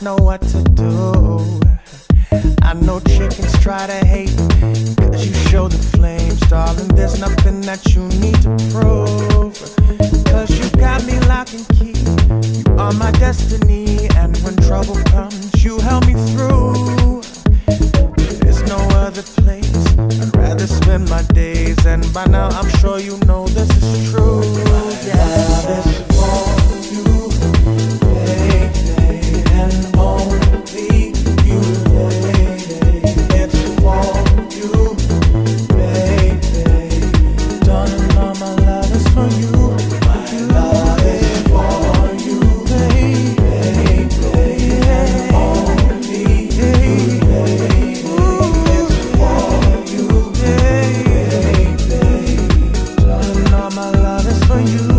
know what to do. I know chickens try to hate, cause you show the flames. Darling, there's nothing that you need to prove, cause you got me lock and key. You are my destiny, and when trouble comes, you help me through. There's no other place I'd rather spend my days, and by now I'm sure you know this is true. Yeah, this is for you, baby, and only you, lady. It's for you, baby. Darling, all my love is for you. My love is for you, baby, and only you, lady. It's for you, baby. Darling, all my love is for you.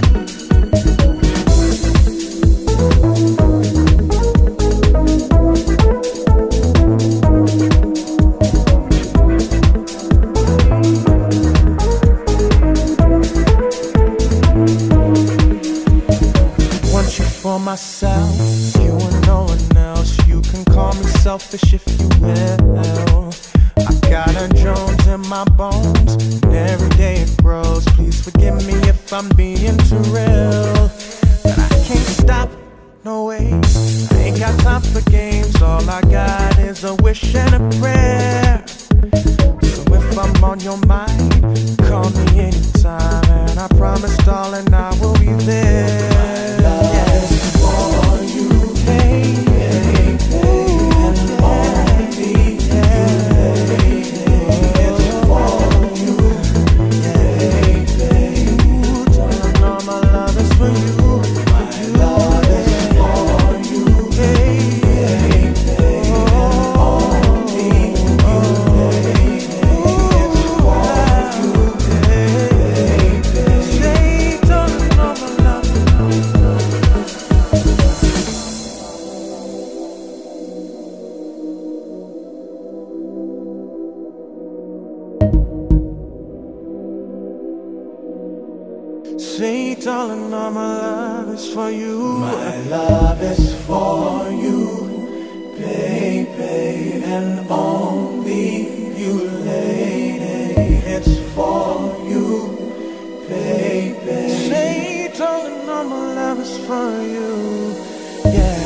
For myself, you and no one else. You can call me selfish if you will. I got a Jones in my bones, and every day it grows. Please forgive me if I'm being too real, but I can't stop, no way. I ain't got time for games. All I got is a wish and a prayer. So if I'm on your mind, call me anytime, and I promise, darling, I will be there. Say, darling, all my love is for you. My love is for you, baby, and only you, lady. It's for you, baby. Say, darling, all my love is for you, yeah.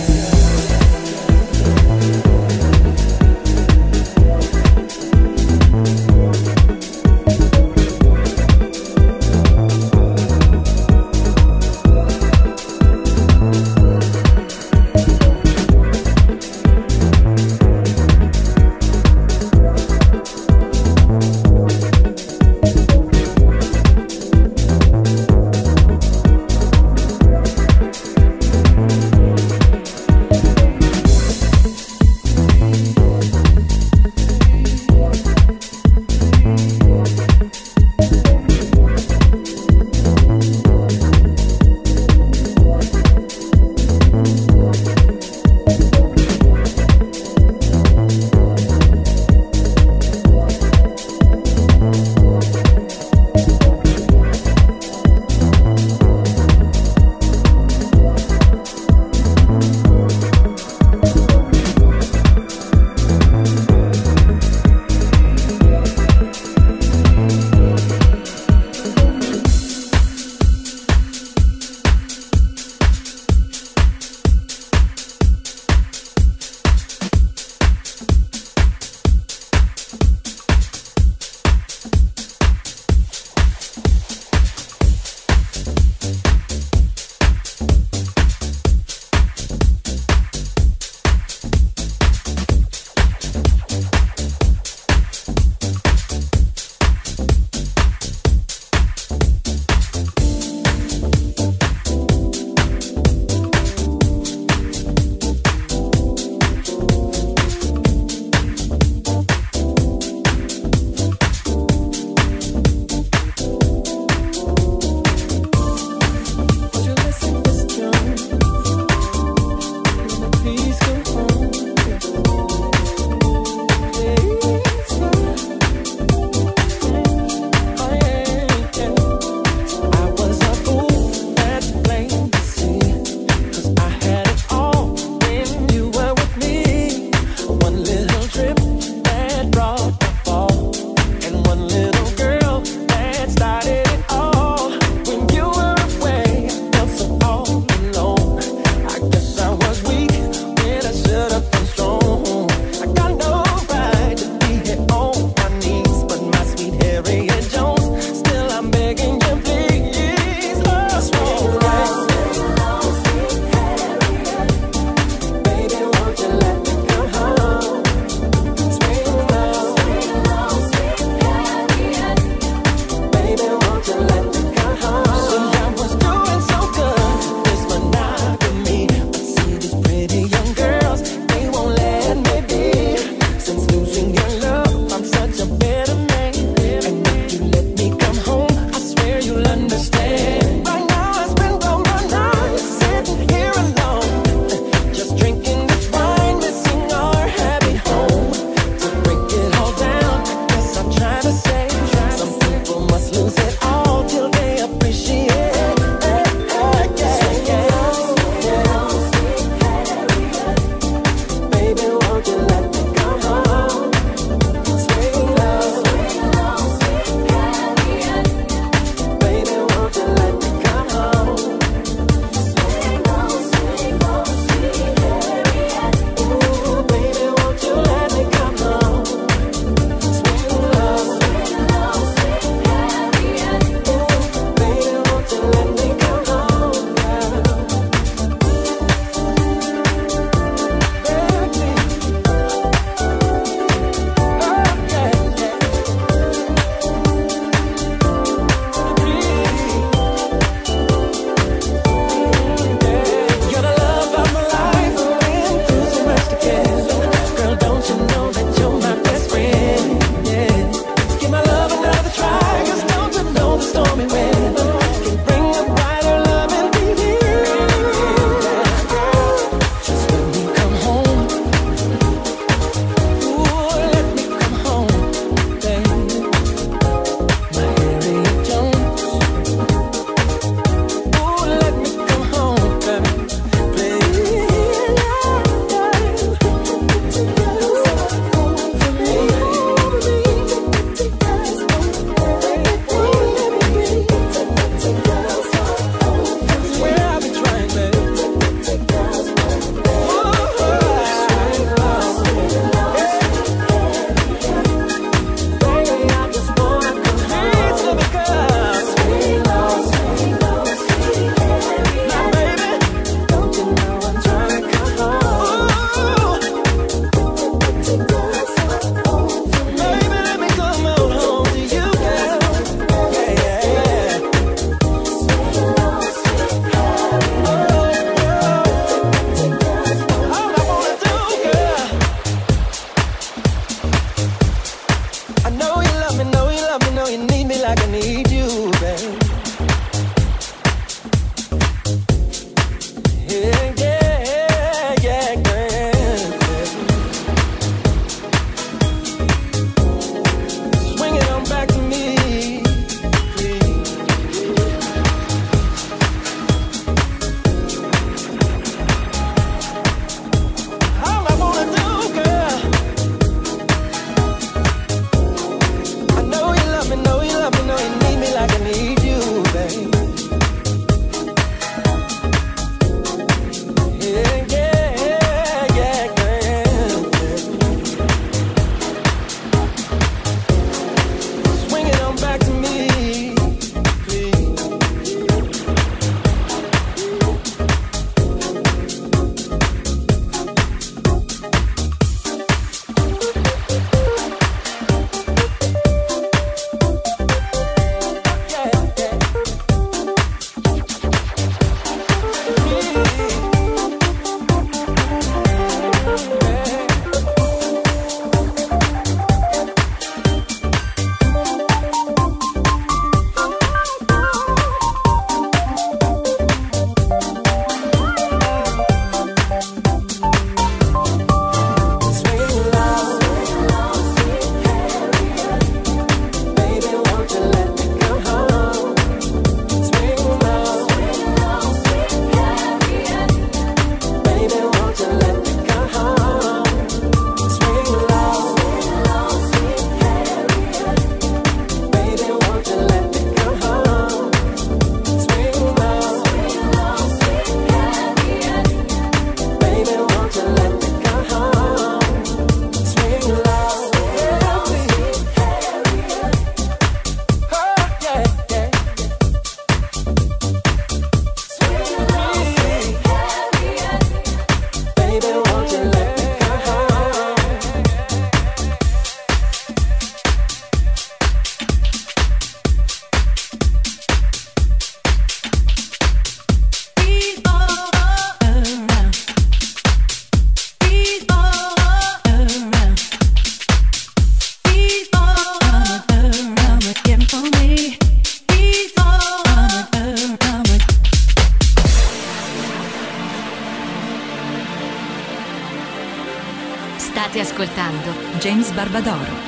State ascoltando James Barbadoro.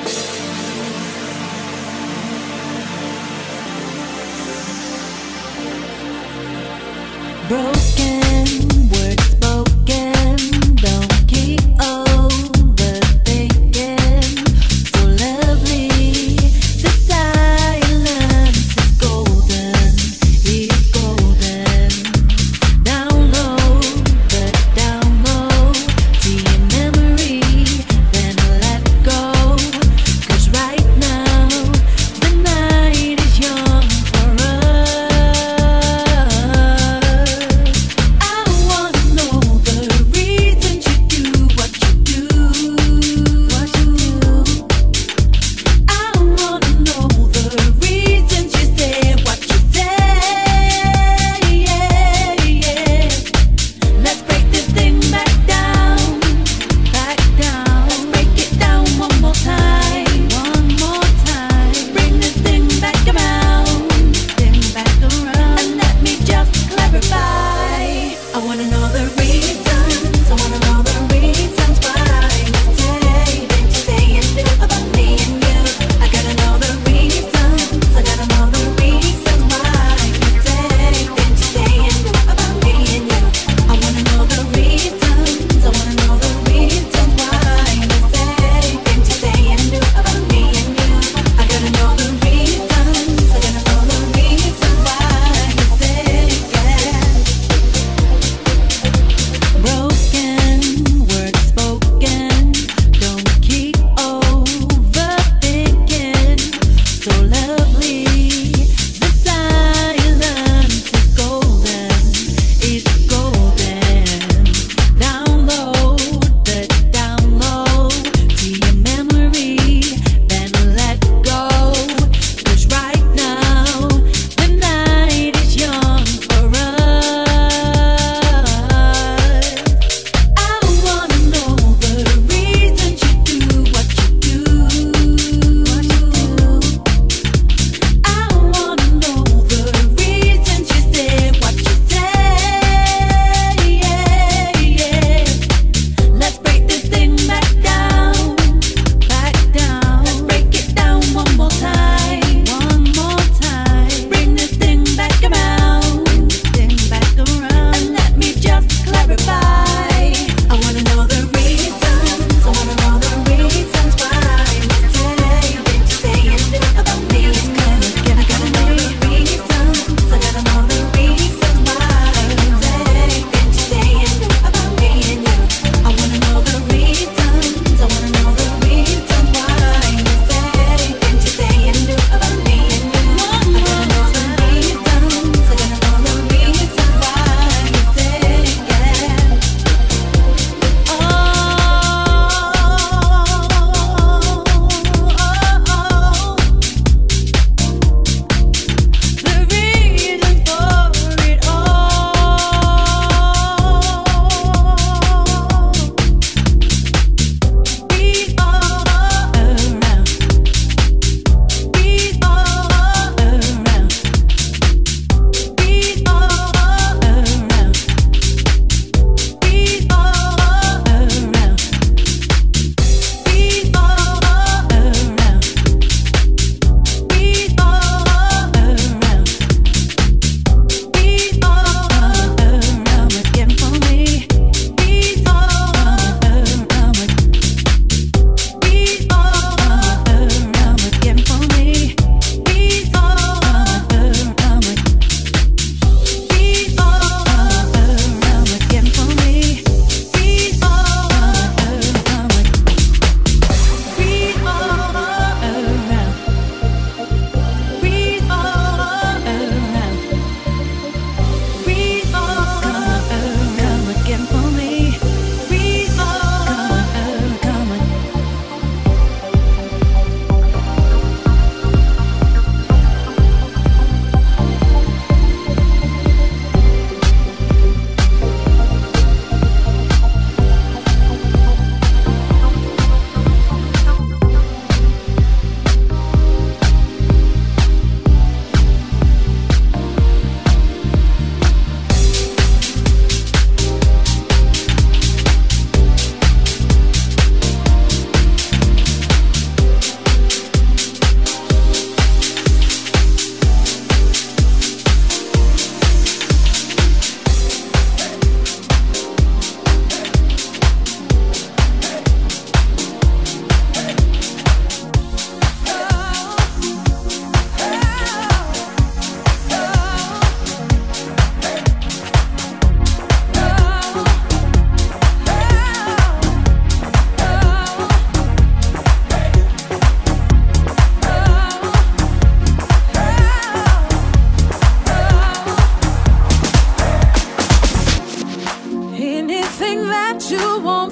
Broken words spoken, don't keep overthinking. So lovely, the silence is golden, it's golden. Down low, but down low, to your memory, then let go. 'Cause right now, the night is young for us.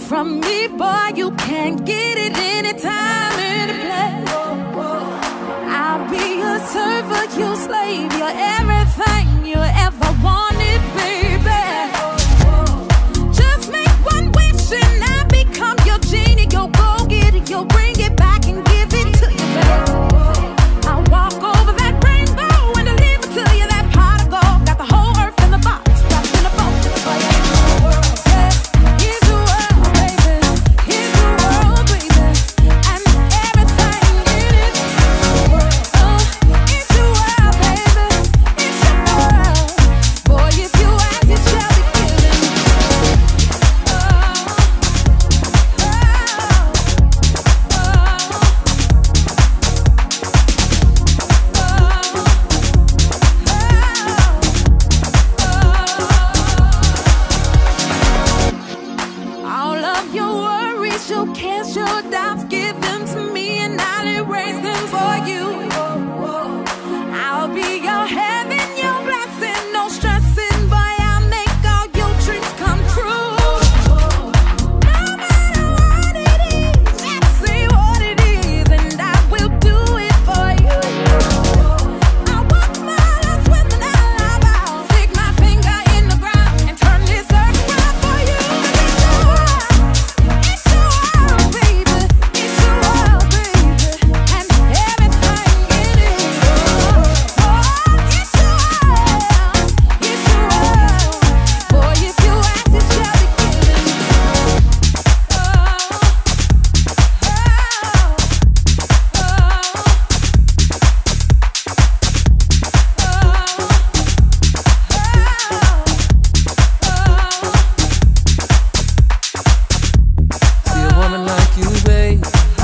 from me, boy, you can't get it anytime, any place. I'll be your servant, your slave, your everything you ever wanted, baby. Just make one wish and I become your genie. You'll go get it, you'll bring it back and give it to you, baby. I'll walk over that rainbow and deliver to you that pot of gold. Got the whole earth in the box, wrapped in a bow for you. Yeah, here's the world, baby. Here's the world, baby. And everything in it. Oh, it's your world, baby. It's your world. Boy, if you ask, it shall be given. All of your worries, your cares, your doubts, give them to me and I'll erase them for you. I'll be your heaven, your blessing, no stressing, boy, I'll make all your dreams come true. No matter what it is, let's see what it is, and I will do it for you. I walk miles with an eye out, stick my finger in the ground and turn this earth around for you. It's your world, baby. It's your world, baby. And everything in it. Oh, it's your world. It's your world. Boy, if you ask, it shall be given. See a woman like you, babe.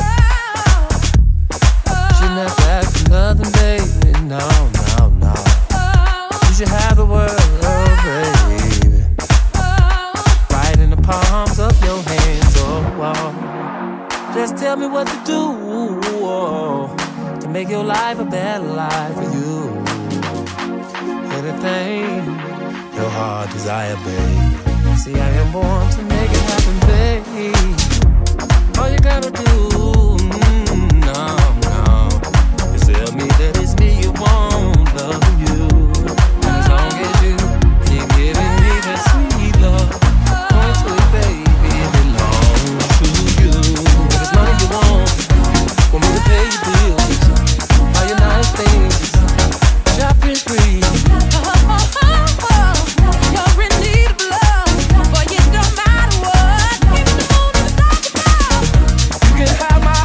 Shouldn't have to ask for nothing, baby. No, no, no. You should have the world, baby, right in the palms of your hands. Oh, oh. Just tell me what to do, to make your life a better life for you. Anything your heart desire, babe. See, I am born to make it happen, babe. All you gotta do, no, no, is tell me that it's me you want, loving you. And as long as you keep giving me that sweet love, point to it, baby, it belongs to you. If it's money you want me to pay your bills, all your nice things, shopping spree. You're in need of love, boy, it don't matter what. Even the moon and the stars above. You can have my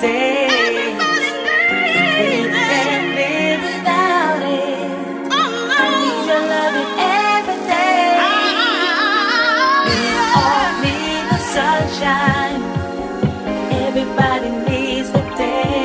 days we can't live without it. I need your loving every day. We all need the sunshine. Everybody needs the day.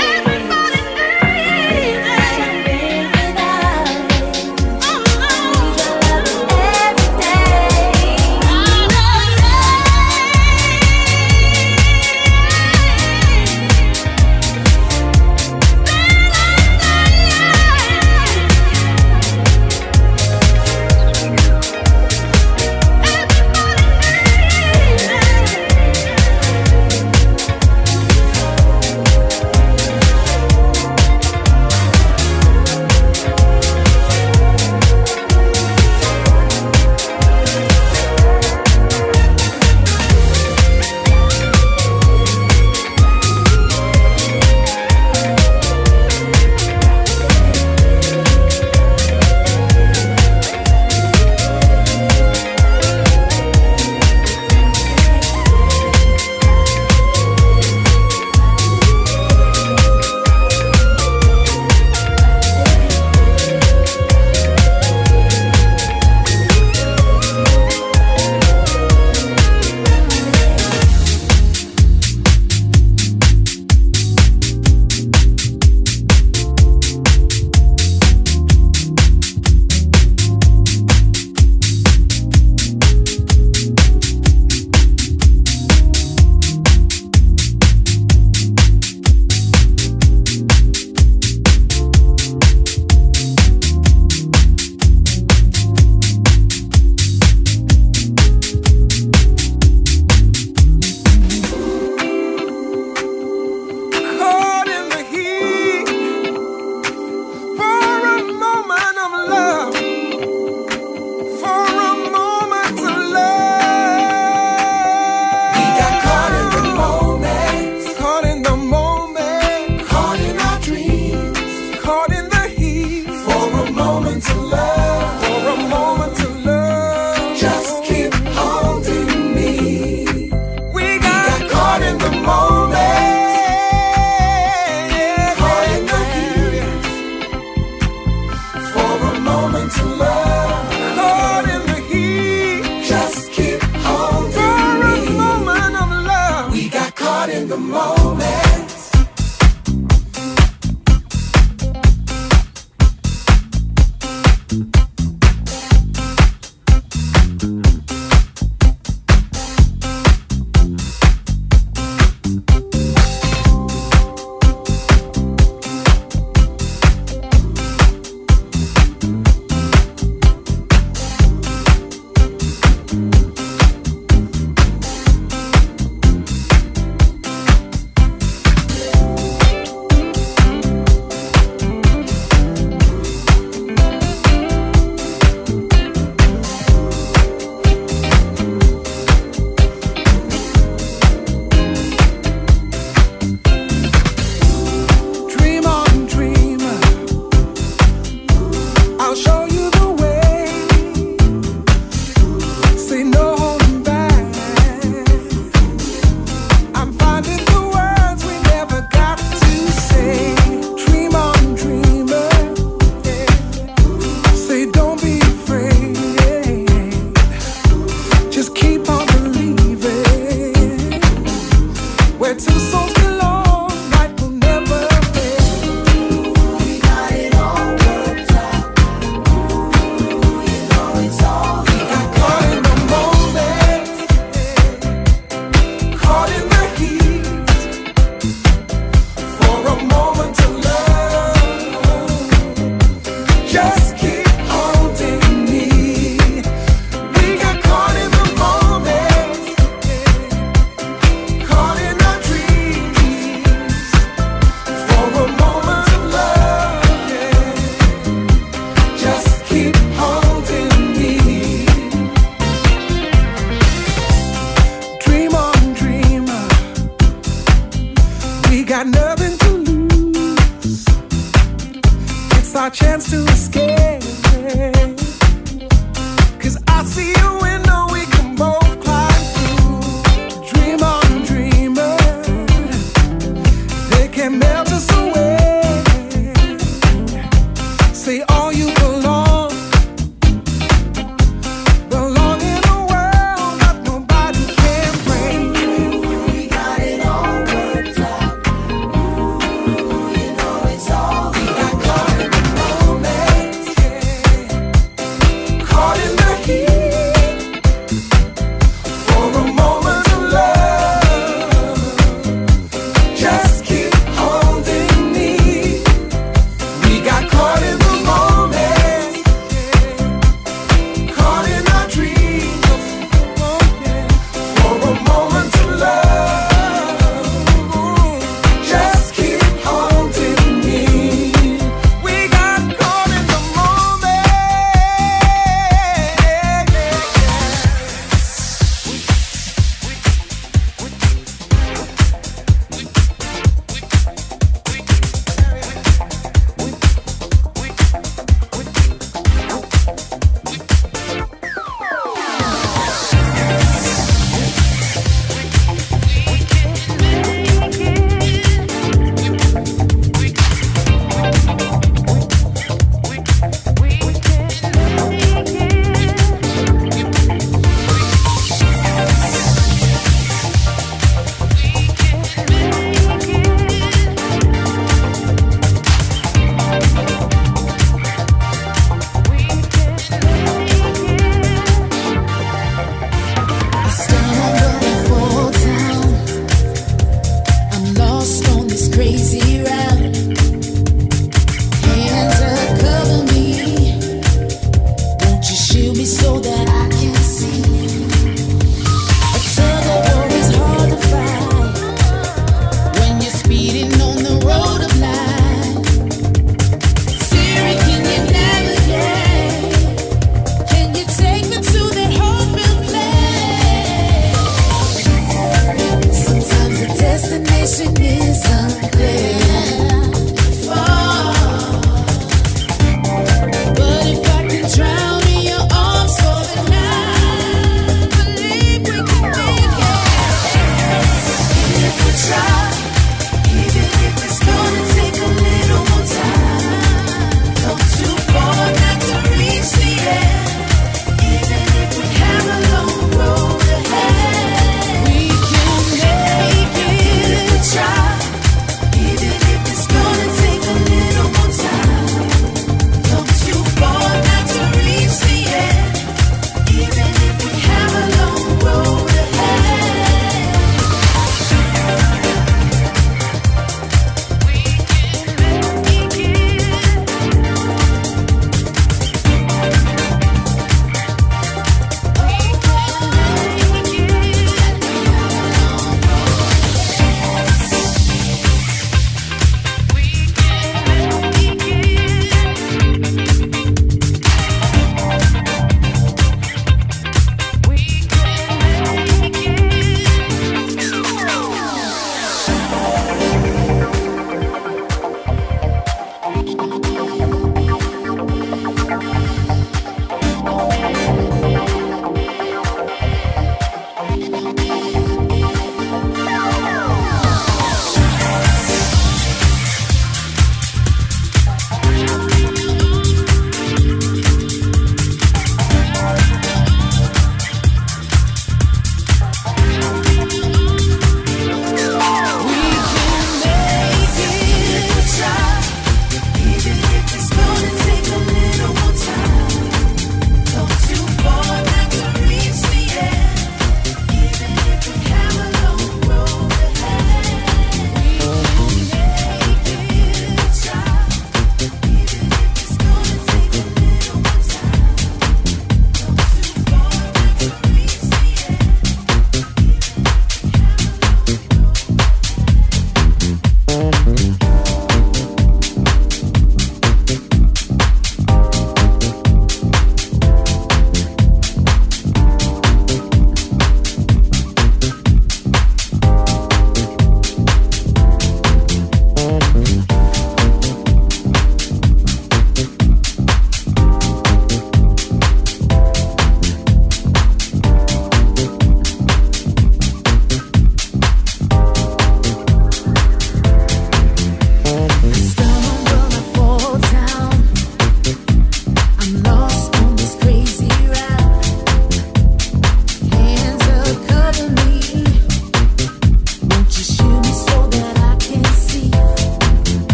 Say all you belong, belong in a world that nobody can bring. We got it all worked out. You know it's all we got caught in the moment, Caught in the heat for a moment of love. Just keep holding me. We got caught in the moment.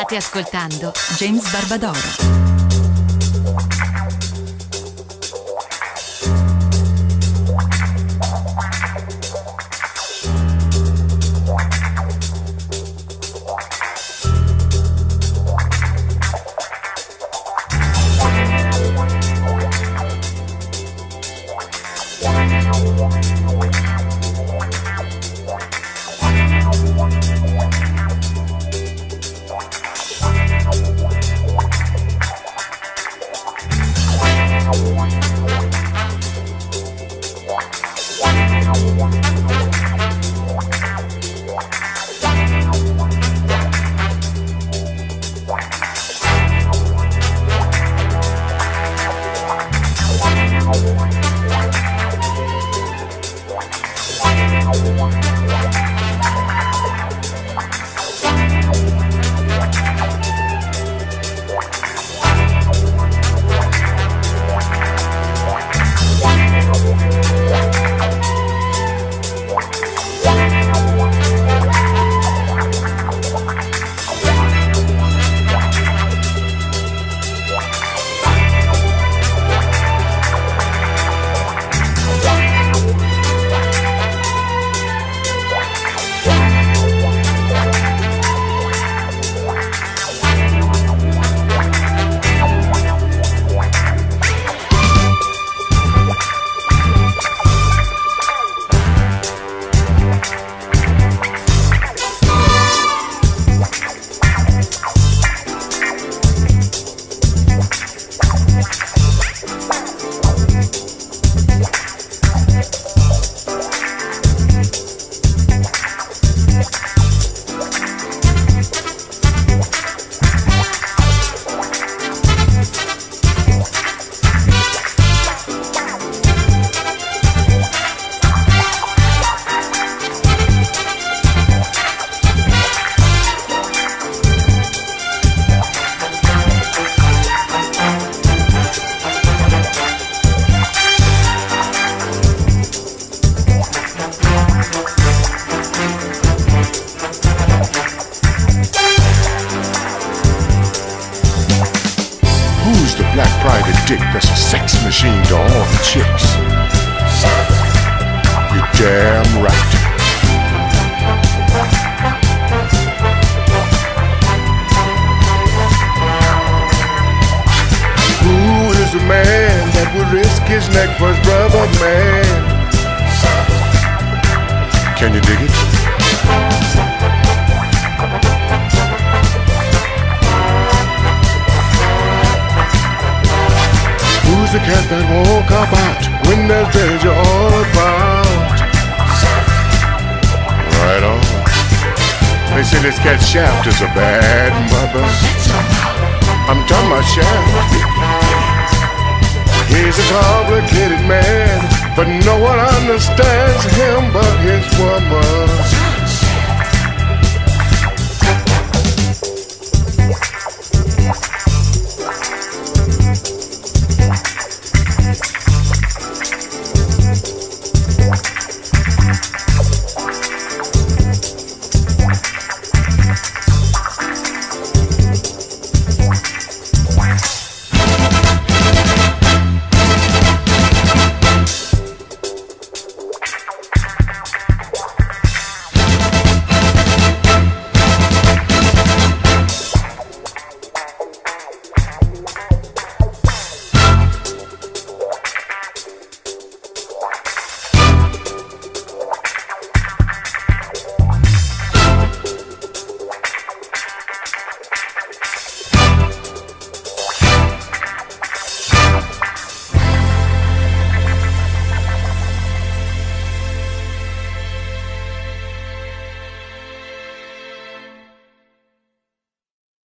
State ascoltando James Barbadoro. Black private dick that's a sex machine to all the chicks. You're damn right. Who is the man that would risk his neck for his brother, man? Can you dig it? Who's the cat that won't cop out when there's danger all about? Right on. They say this cat Shaft is a bad mother. I'm talking about Shaft. He's a complicated man, but no one understands him but his woman.